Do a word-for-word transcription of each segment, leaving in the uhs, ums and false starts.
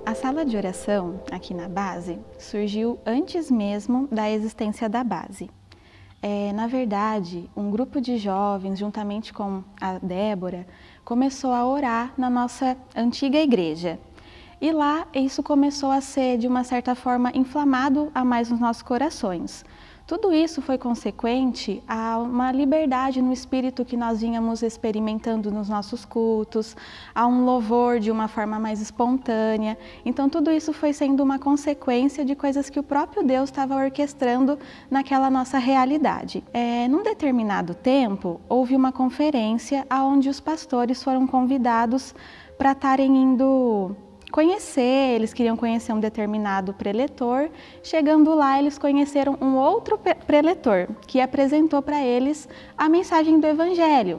A sala de oração, aqui na base, surgiu antes mesmo da existência da base. É, na verdade, um grupo de jovens, juntamente com a Débora, começou a orar na nossa antiga igreja. E lá, isso começou a ser, de uma certa forma, inflamado a mais nos nossos corações. Tudo isso foi consequente a uma liberdade no espírito que nós vínhamos experimentando nos nossos cultos, a um louvor de uma forma mais espontânea. Então tudo isso foi sendo uma consequência de coisas que o próprio Deus estava orquestrando naquela nossa realidade. É, num determinado tempo, houve uma conferência onde os pastores foram convidados para estarem indo conhecer, eles queriam conhecer um determinado preletor. Chegando lá, eles conheceram um outro preletor, que apresentou para eles a mensagem do Evangelho.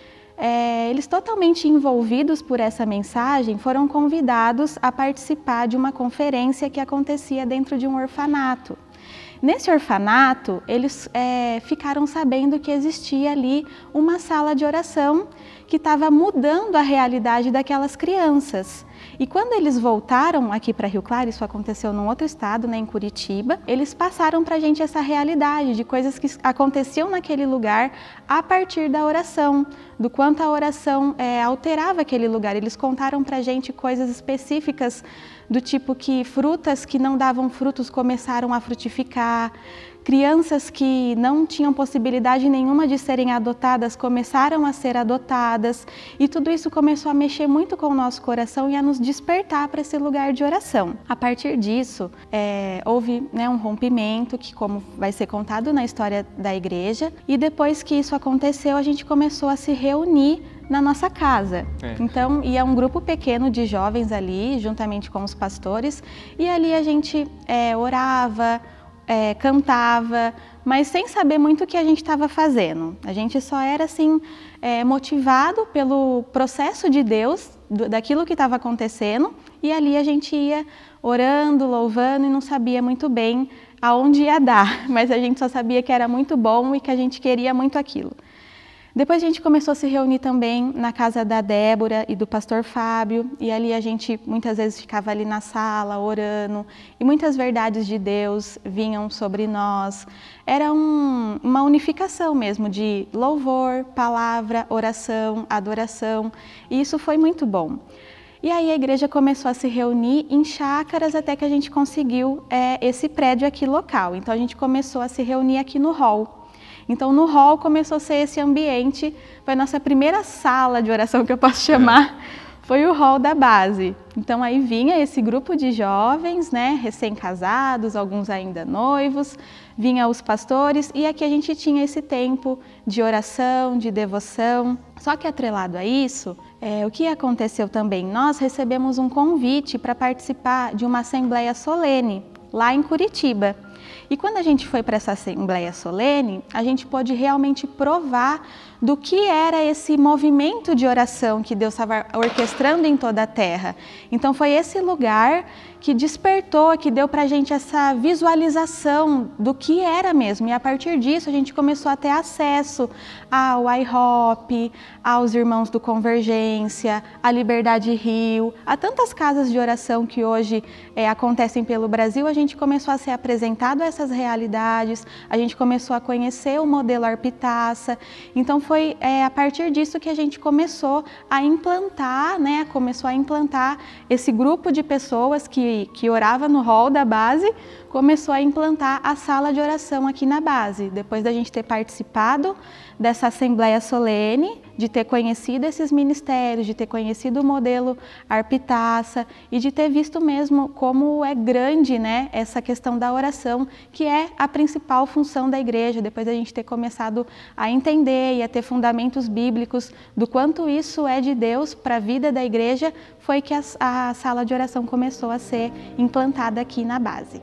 É, eles, totalmente envolvidos por essa mensagem, foram convidados a participar de uma conferência que acontecia dentro de um orfanato. Nesse orfanato, eles é, ficaram sabendo que existia ali uma sala de oração que estava mudando a realidade daquelas crianças. E quando eles voltaram aqui para Rio Claro, isso aconteceu num outro estado, né, em Curitiba, eles passaram para a gente essa realidade de coisas que aconteciam naquele lugar a partir da oração, do quanto a oração é, alterava aquele lugar. Eles contaram para a gente coisas específicas do tipo que frutas que não davam frutos começaram a frutificar, crianças que não tinham possibilidade nenhuma de serem adotadas começaram a ser adotadas, e tudo isso começou a mexer muito com o nosso coração e a nos despertar para esse lugar de oração. A partir disso, é, houve né, um rompimento, que como vai ser contado na história da igreja, e depois que isso aconteceu, a gente começou a se reunir na nossa casa. É. Então, ia um grupo pequeno de jovens ali, juntamente com os pastores, e ali a gente é, orava, É, cantava, mas sem saber muito o que a gente estava fazendo. A gente só era assim, é, motivado pelo processo de Deus, do, daquilo que estava acontecendo, e ali a gente ia orando, louvando e não sabia muito bem aonde ia dar, mas a gente só sabia que era muito bom e que a gente queria muito aquilo. Depois a gente começou a se reunir também na casa da Débora e do pastor Fábio, e ali a gente muitas vezes ficava ali na sala orando, e muitas verdades de Deus vinham sobre nós. Era um, uma unificação mesmo de louvor, palavra, oração, adoração, e isso foi muito bom. E aí a igreja começou a se reunir em chácaras até que a gente conseguiu é, esse prédio aqui local. Então a gente começou a se reunir aqui no hall. Então, no hall começou a ser esse ambiente, foi a nossa primeira sala de oração, que eu posso chamar, foi o hall da base. Então, aí vinha esse grupo de jovens, né, recém-casados, alguns ainda noivos, vinha os pastores, e aqui a gente tinha esse tempo de oração, de devoção. Só que atrelado a isso, é, o que aconteceu também? Nós recebemos um convite para participar de uma assembleia solene, lá em Curitiba. E quando a gente foi para essa assembleia solene, a gente pôde realmente provar do que era esse movimento de oração que Deus estava orquestrando em toda a terra. Então foi esse lugar que despertou, que deu para a gente essa visualização do que era mesmo. E a partir disso a gente começou a ter acesso ao I HOP, aos Irmãos do Convergência, à Liberdade Rio, a tantas casas de oração que hoje é, acontecem pelo Brasil. A gente começou a ser apresentado a essas realidades, a gente começou a conhecer o modelo Arpitaça. Então foi é, a partir disso que a gente começou a implantar, né, começou a implantar esse grupo de pessoas que, que orava no hall da base, começou a implantar a sala de oração aqui na base, depois da gente ter participado dessa assembleia solene, de ter conhecido esses ministérios, de ter conhecido o modelo Arpitaça e de ter visto mesmo como é grande, né, essa questão da oração, que é a principal função da igreja, depois da gente ter começado a entender e a ter fundamentos bíblicos do quanto isso é de Deus para a vida da igreja, foi que a, a sala de oração começou a ser implantada aqui na base.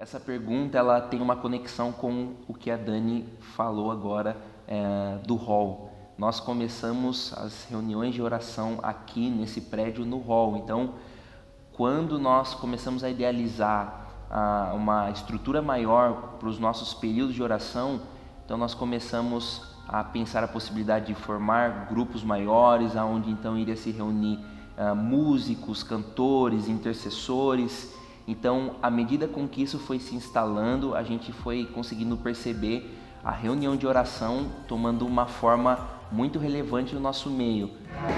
Essa pergunta ela tem uma conexão com o que a Dani falou agora é, do hall. Nós começamos as reuniões de oração aqui nesse prédio no hall. Então, quando nós começamos a idealizar ah, uma estrutura maior para os nossos períodos de oração, então nós começamos a pensar a possibilidade de formar grupos maiores, aonde então iria se reunir ah, músicos, cantores, intercessores. Então, à medida com que isso foi se instalando, a gente foi conseguindo perceber a reunião de oração tomando uma forma muito relevante no nosso meio.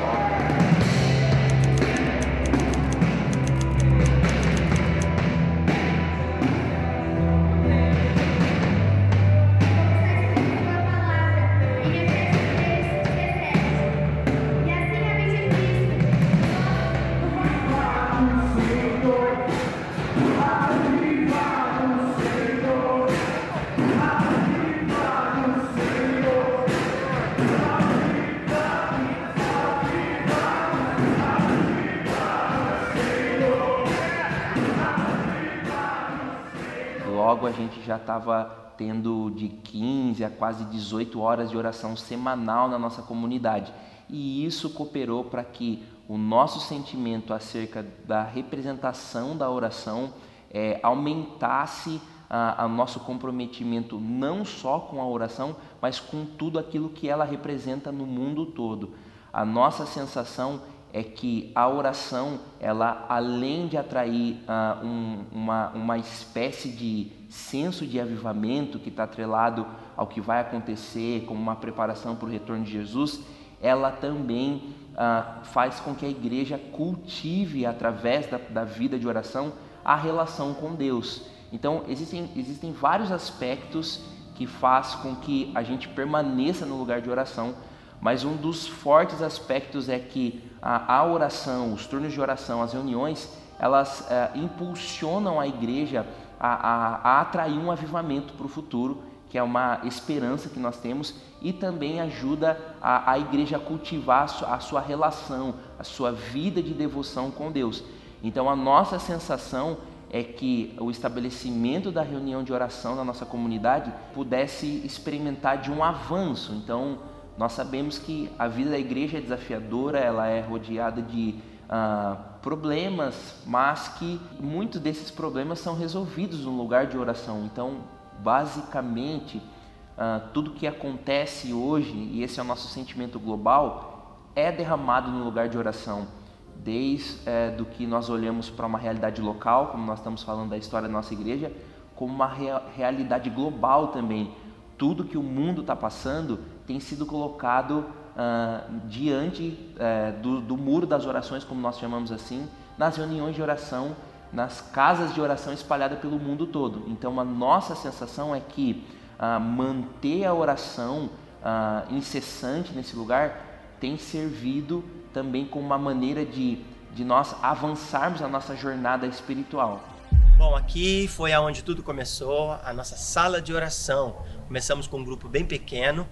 Logo a gente já estava tendo de quinze a quase dezoito horas de oração semanal na nossa comunidade. E isso cooperou para que o nosso sentimento acerca da representação da oração é, aumentasse a, a nosso comprometimento não só com a oração, mas com tudo aquilo que ela representa no mundo todo. A nossa sensação é que a oração, ela além de atrair uh, um, uma, uma espécie de senso de avivamento que está atrelado ao que vai acontecer, como uma preparação para o retorno de Jesus, ela também uh, faz com que a igreja cultive, através da, da vida de oração, a relação com Deus. Então, existem, existem vários aspectos que faz com que a gente permaneça no lugar de oração, mas um dos fortes aspectos é que a, a oração, os turnos de oração, as reuniões, elas uh, impulsionam a igreja a, a, a atrair um avivamento para o futuro, que é uma esperança que nós temos, e também ajuda a, a igreja a cultivar a sua, a sua relação, a sua vida de devoção com Deus. Então a nossa sensação é que o estabelecimento da reunião de oração na nossa comunidade pudesse experimentar de um avanço. Então nós sabemos que a vida da igreja é desafiadora, ela é rodeada de uh, problemas, mas que muitos desses problemas são resolvidos no lugar de oração. Então, basicamente, uh, tudo que acontece hoje, e esse é o nosso sentimento global, é derramado no lugar de oração. Desde uh, do que nós olhamos para uma realidade local, como nós estamos falando da história da nossa igreja, como uma rea- realidade global também. Tudo que o mundo está passando tem sido colocado uh, diante uh, do, do muro das orações, como nós chamamos assim, nas reuniões de oração, nas casas de oração espalhadas pelo mundo todo. Então a nossa sensação é que uh, manter a oração uh, incessante nesse lugar tem servido também como uma maneira de, de nós avançarmos a nossa jornada espiritual. Bom, aqui foi aonde tudo começou, a nossa sala de oração. Começamos com um grupo bem pequeno,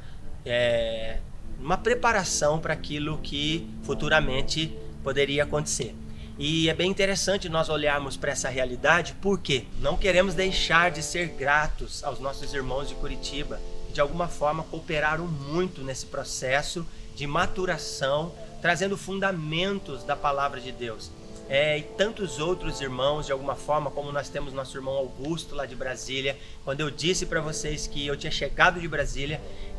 é, uma preparação para aquilo que futuramente poderia acontecer. E é bem interessante nós olharmos para essa realidade, porque não queremos deixar de ser gratos aos nossos irmãos de Curitiba, que de alguma forma cooperaram muito nesse processo de maturação, trazendo fundamentos da palavra de Deus. É, e tantos outros irmãos, de alguma forma, como nós temos nosso irmão Augusto lá de Brasília. Quando eu disse para vocês que eu tinha chegado de Brasília,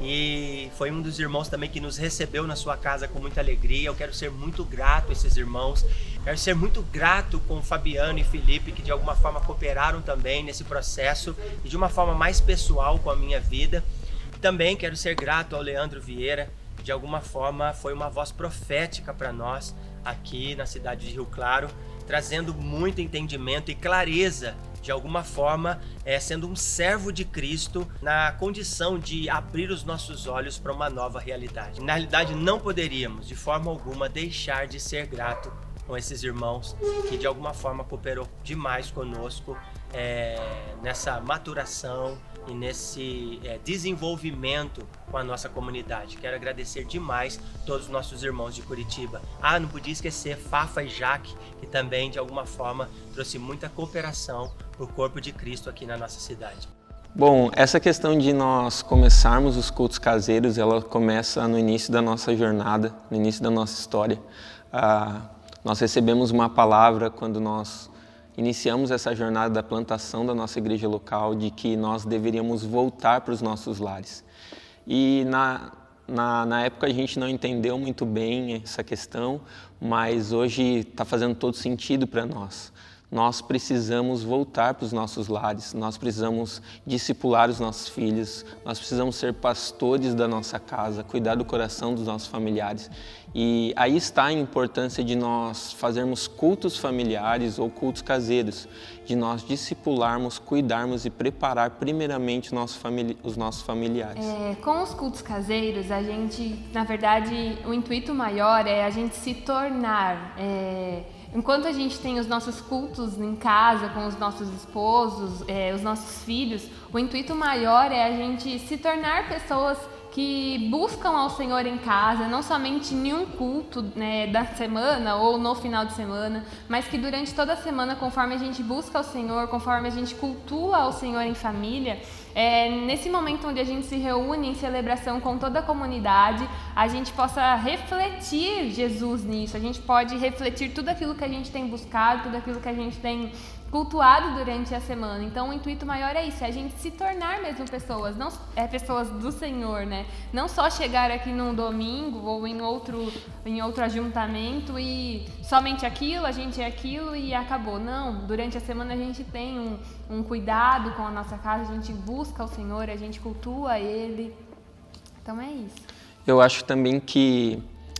e foi um dos irmãos também que nos recebeu na sua casa com muita alegria, eu quero ser muito grato a esses irmãos. Quero ser muito grato com Fabiano e Felipe, que de alguma forma cooperaram também nesse processo e de uma forma mais pessoal com a minha vida. Também quero ser grato ao Leandro Vieira, que de alguma forma foi uma voz profética para nós aqui na cidade de Rio Claro, trazendo muito entendimento e clareza, de alguma forma, é, sendo um servo de Cristo na condição de abrir os nossos olhos para uma nova realidade. Na realidade, não poderíamos, de forma alguma, deixar de ser grato com esses irmãos que de alguma forma cooperou demais conosco é, nessa maturação e nesse é, desenvolvimento com a nossa comunidade. Quero agradecer demais todos os nossos irmãos de Curitiba. Ah, não podia esquecer Fafa e Jaque, que também de alguma forma trouxe muita cooperação o corpo de Cristo aqui na nossa cidade. Bom, essa questão de nós começarmos os cultos caseiros, ela começa no início da nossa jornada, no início da nossa história. Ah, nós recebemos uma palavra quando nós iniciamos essa jornada da plantação da nossa igreja local, de que nós deveríamos voltar para os nossos lares. E na, na, na época a gente não entendeu muito bem essa questão, mas hoje está fazendo todo sentido para nós. Nós precisamos voltar para os nossos lares, nós precisamos discipular os nossos filhos, nós precisamos ser pastores da nossa casa, cuidar do coração dos nossos familiares. E aí está a importância de nós fazermos cultos familiares ou cultos caseiros, de nós discipularmos, cuidarmos e preparar primeiramente nosso famili- os nossos familiares. É, com os cultos caseiros, a gente, na verdade, o intuito maior é a gente se tornar... É... Enquanto a gente tem os nossos cultos em casa, com os nossos esposos, é, os nossos filhos, o intuito maior é a gente se tornar pessoas que buscam ao Senhor em casa, não somente em um culto, né, da semana ou no final de semana, mas que durante toda a semana, conforme a gente busca ao Senhor, conforme a gente cultua ao Senhor em família, é, nesse momento onde a gente se reúne em celebração com toda a comunidade, a gente possa refletir Jesus nisso, a gente pode refletir tudo aquilo que a gente tem buscado, tudo aquilo que a gente tem cultuado durante a semana. Então o intuito maior é isso, é a gente se tornar mesmo pessoas, não é pessoas do Senhor, né? Não só chegar aqui num domingo ou em outro, em outro ajuntamento e somente aquilo, a gente é aquilo e acabou. Não, durante a semana a gente tem um, um cuidado com a nossa casa, a gente busca o Senhor, a gente cultua Ele. Então é isso. Eu acho também que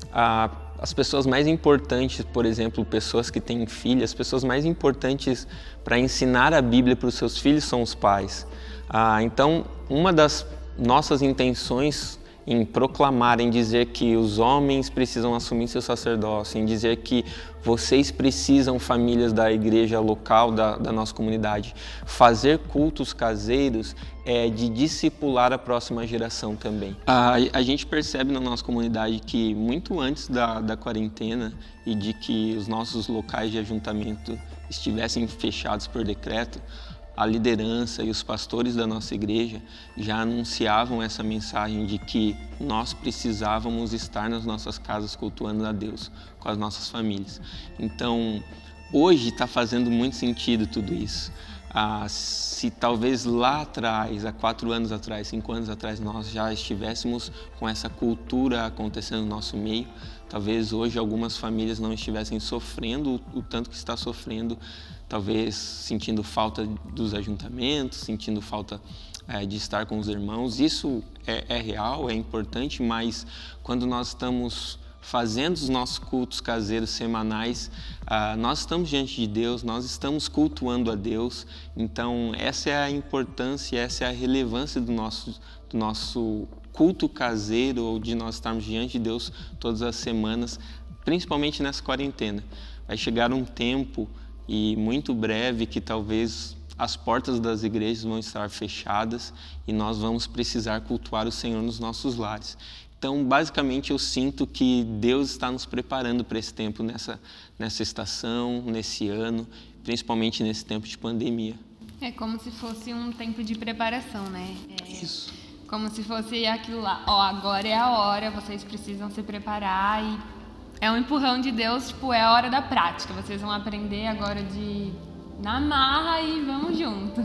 a As pessoas mais importantes, por exemplo, pessoas que têm filhos, as pessoas mais importantes para ensinar a Bíblia para os seus filhos são os pais. Ah, então, uma das nossas intenções em proclamar, em dizer que os homens precisam assumir seu sacerdócio, em dizer que vocês precisam, famílias da igreja local, da, da nossa comunidade, fazer cultos caseiros, é de discipular a próxima geração também. A, a gente percebe na nossa comunidade que muito antes da, da quarentena e de que os nossos locais de ajuntamento estivessem fechados por decreto, a liderança e os pastores da nossa igreja já anunciavam essa mensagem de que nós precisávamos estar nas nossas casas cultuando a Deus com as nossas famílias. Então, hoje está fazendo muito sentido tudo isso. Ah, se talvez lá atrás, há quatro anos atrás, cinco anos atrás, nós já estivéssemos com essa cultura acontecendo no nosso meio, talvez hoje algumas famílias não estivessem sofrendo o, o tanto que está sofrendo, talvez sentindo falta dos ajuntamentos, sentindo falta é, de estar com os irmãos. Isso é, é real, é importante, mas quando nós estamos fazendo os nossos cultos caseiros semanais, uh, nós estamos diante de Deus, nós estamos cultuando a Deus. Então essa é a importância, essa é a relevância do nosso, do nosso culto caseiro, ou de nós estarmos diante de Deus todas as semanas, principalmente nessa quarentena. Vai chegar um tempo, e muito breve, que talvez as portas das igrejas vão estar fechadas e nós vamos precisar cultuar o Senhor nos nossos lares. Então, basicamente, eu sinto que Deus está nos preparando para esse tempo, nessa, nessa estação, nesse ano, principalmente nesse tempo de pandemia. É como se fosse um tempo de preparação, né? É, Isso. Como se fosse aquilo lá, ó, agora é a hora, vocês precisam se preparar e é um empurrão de Deus, tipo, é a hora da prática. Vocês vão aprender agora de na marra e vamos junto.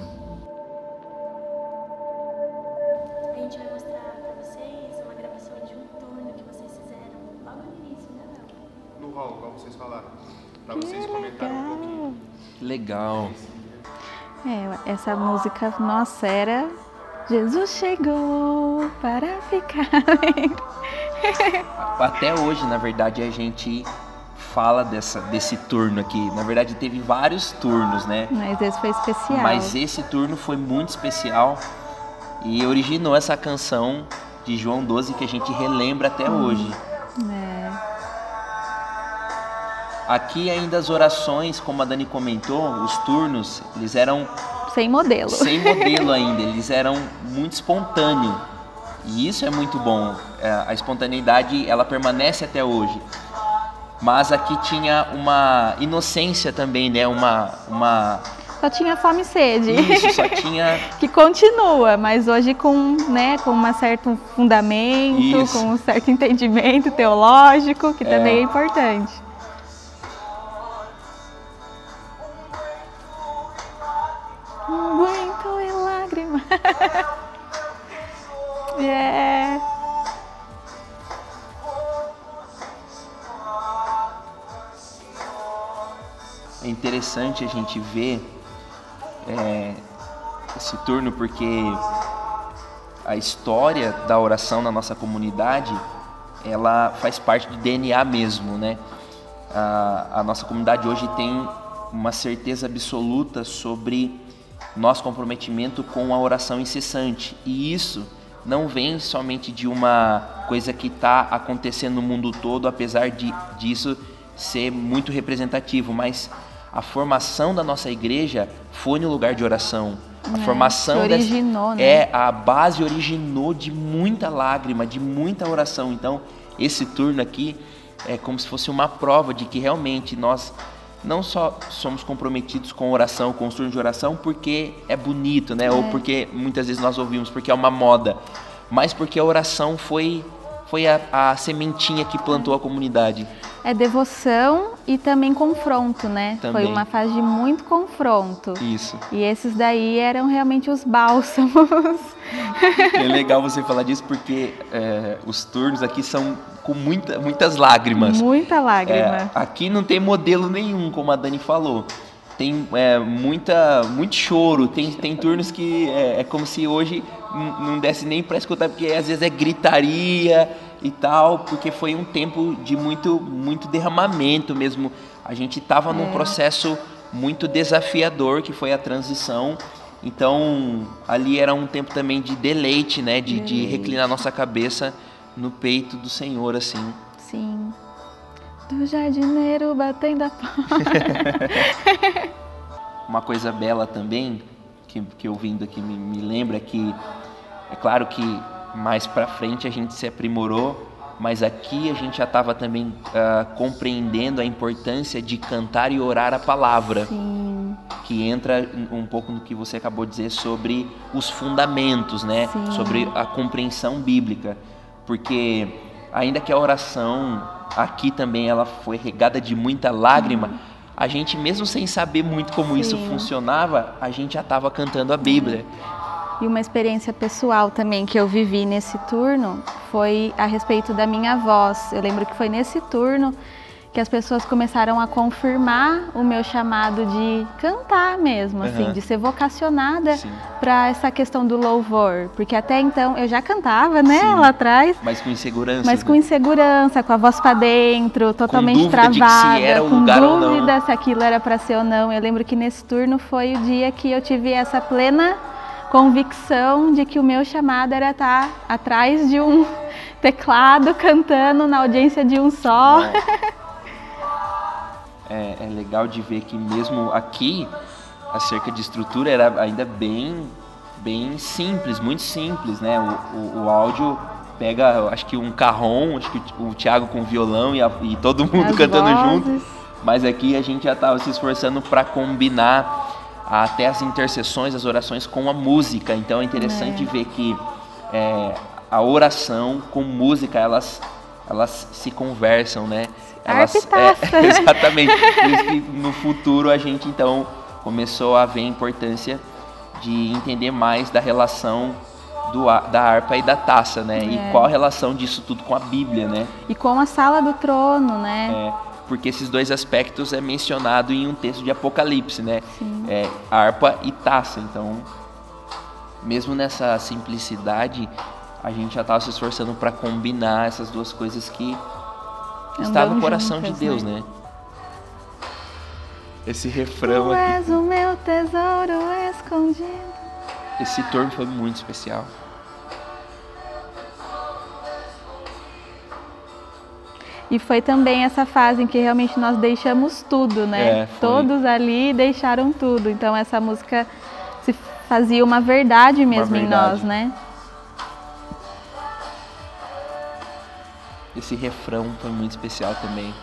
A gente vai mostrar pra vocês uma gravação de um turno que vocês fizeram logo no início, né, Léo? No hall, como vocês falaram, pra vocês comentarem um pouquinho. Legal. É, essa música, nossa, era Jesus chegou para ficar. Até hoje, na verdade, a gente fala dessa, desse turno aqui. Na verdade, teve vários turnos, né? Mas esse foi especial. Mas esse turno foi muito especial e originou essa canção de João doze que a gente relembra até hum. hoje. É. Aqui ainda as orações, como a Dani comentou, os turnos, eles eram... Sem modelo. Sem modelo ainda, eles eram muito espontâneos. E isso é muito bom. A espontaneidade, ela permanece até hoje. Mas aqui tinha uma inocência também, né? Uma, uma, só tinha fome e sede. Isso, só tinha... Que continua, mas hoje com, né, com um certo fundamento, Isso. com um certo entendimento teológico, que É. também é importante. Muito em lágrima. Yeah. É interessante a gente ver é, esse turno porque a história da oração na nossa comunidade, ela faz parte do D N A mesmo, né? A, a nossa comunidade hoje tem uma certeza absoluta sobre nosso comprometimento com a oração incessante. E isso não vem somente de uma coisa que está acontecendo no mundo todo, apesar de, disso ser muito representativo, mas a formação da nossa igreja foi no lugar de oração. A É, formação se originou, dessa, né? é a base originou de muita lágrima, de muita oração. Então, esse turno aqui é como se fosse uma prova de que realmente nós não só somos comprometidos com oração, com os turnos de oração, porque é bonito, né? É. Ou porque muitas vezes nós ouvimos porque é uma moda, mas porque a oração foi foi a, a sementinha que plantou a comunidade. É devoção e também confronto, né? Também. Foi uma fase de muito confronto. Isso. E esses daí eram realmente os bálsamos. É legal você falar disso porque é, os turnos aqui são com muita, muitas lágrimas. Muita lágrima. É, aqui não tem modelo nenhum, como a Dani falou. Tem é, muita, muito choro, tem, tem turnos que é, é como se hoje não desse nem para escutar, porque às vezes é gritaria e tal, porque foi um tempo de muito, muito derramamento mesmo. A gente estava é. num processo muito desafiador, que foi a transição. Então, ali era um tempo também de deleite, né? De, deleite. de reclinar nossa cabeça no peito do Senhor, assim. Sim. Do jardineiro batendo a porta. Uma coisa bela também, que, que eu vindo aqui me, me lembra que, é claro que mais pra frente a gente se aprimorou, mas aqui a gente já estava também uh, compreendendo a importância de cantar e orar a palavra. Sim. Que entra um pouco no que você acabou de dizer sobre os fundamentos, né? Sim. Sobre a compreensão bíblica. Porque ainda que a oração aqui também ela foi regada de muita lágrima, hum. a gente mesmo sem saber muito como Sim. isso funcionava, a gente já estava cantando a Bíblia. E uma experiência pessoal também que eu vivi nesse turno foi a respeito da minha voz. Eu lembro que foi nesse turno que as pessoas começaram a confirmar o meu chamado de cantar mesmo, assim, uhum. de ser vocacionada para essa questão do louvor. Porque até então eu já cantava, né, Sim. lá atrás. Mas com insegurança. Mas com insegurança, com a voz para dentro, totalmente com travada, de que se era o com lugar dúvida ou não. se aquilo era para ser ou não. Eu lembro que nesse turno foi o dia que eu tive essa plena convicção de que o meu chamado era estar atrás de um teclado, cantando na audiência de um só. É, é legal de ver que mesmo aqui, acerca de estrutura, era ainda bem, bem simples, muito simples, né? O, o, o áudio pega, acho que um carrom, acho que o Thiago com violão e, a, e todo mundo As cantando vozes. junto. Mas aqui a gente já estava se esforçando para combinar até as intercessões, as orações com a música. Então é interessante é. ver que é, a oração com música, elas, elas se conversam, né? Elas, é, exatamente. Por isso que no futuro a gente então começou a ver a importância de entender mais da relação do, da harpa e da taça, né? É. E qual a relação disso tudo com a Bíblia, né? E com a sala do trono, né? É. Porque esses dois aspectos é mencionado em um texto de Apocalipse, né? É, harpa e taça. Então, mesmo nessa simplicidade, a gente já estava se esforçando para combinar essas duas coisas que estão no coração juntas, de Deus, né? né? Esse refrão tu aqui. Tu és o meu tesouro escondido. Esse turno foi muito especial. E foi também essa fase em que realmente nós deixamos tudo, né? É, Todos ali deixaram tudo. Então essa música se fazia uma verdade mesmo uma verdade. em nós, né? Esse refrão foi muito especial também.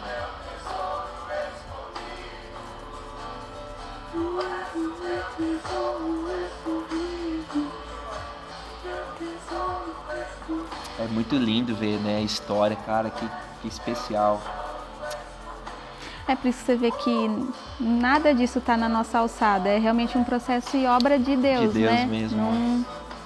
muito lindo ver, né, a história, cara, que, que especial. É por isso que você vê que nada disso está na nossa alçada, é realmente um processo e obra de Deus, De Deus né? mesmo. Não...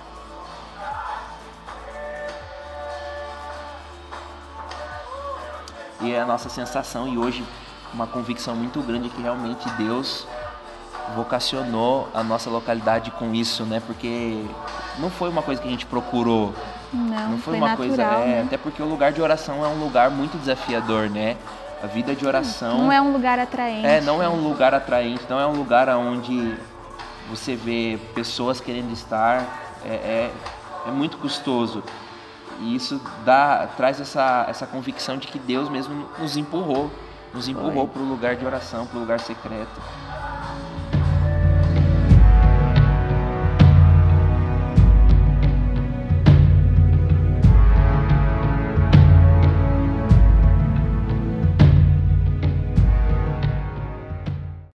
E é a nossa sensação, e hoje uma convicção muito grande é que realmente Deus vocacionou a nossa localidade com isso, né? Porque não foi uma coisa que a gente procurou. Não, Não foi, foi uma natural, coisa, é, né? até porque o lugar de oração é um lugar muito desafiador, né? A vida de oração Não é um lugar atraente. É, não é um lugar atraente, não é um lugar onde você vê pessoas querendo estar, é, é, é muito custoso. E isso dá, traz essa, essa convicção de que Deus mesmo nos empurrou, nos empurrou para o lugar de oração, para o lugar secreto.